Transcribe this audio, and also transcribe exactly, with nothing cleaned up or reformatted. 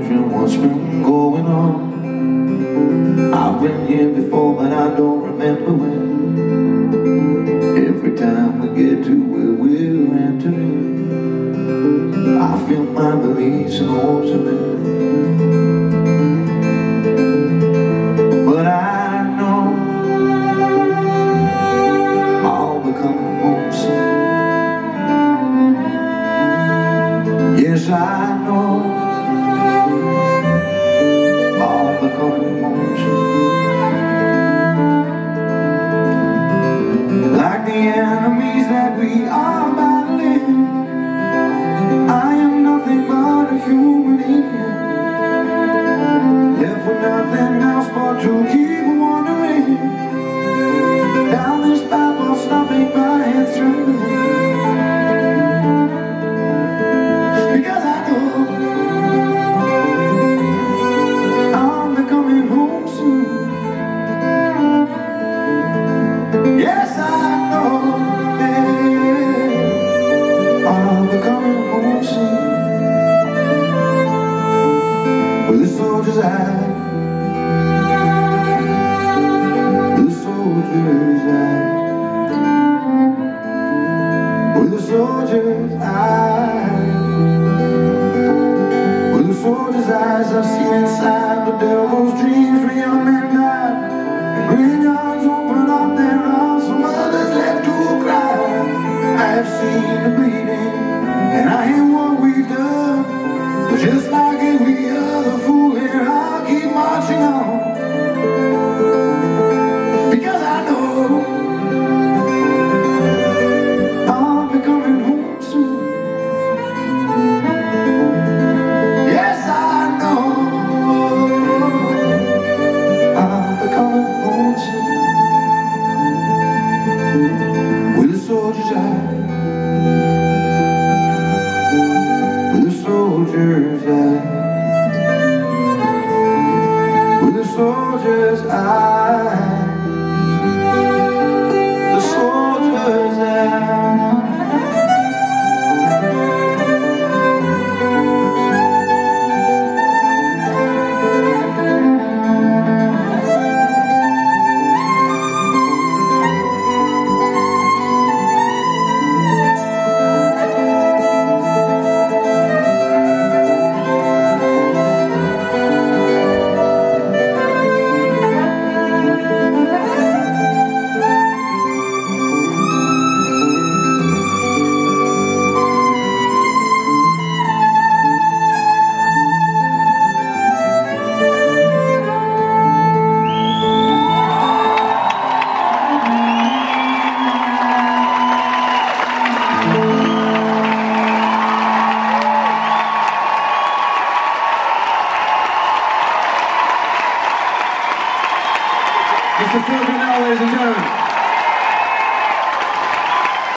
wondering what's been going on. I've been here before, but I don't remember when. Every time we get to where we're entering, I feel my beliefs and hopes of it. But I know I'll be coming home soon. Yes, I know I'll be coming home soon. Like the enemies that we are battling, I am nothing but a human being, left with nothing else but to keep wandering down this path of stopping my head through. Because I know I'll be coming home soon. Yes, I know, yeah, I'll be coming home soon. With a soldier's eye, with a soldier's eye, with a soldier's eye, with a soldier's eyes. I've seen inside the devil's dreams where young men die, and graveyards open up their arms for mothers left to cry. I have seen the bleeding, and I hear what we've done. But just like every other fool here, I'll keep marching on. Because I know I'll be coming home soon. Yes, I know I'll be coming home soon. With a soldier's eye, with a soldier's eye, with a soldier's eye.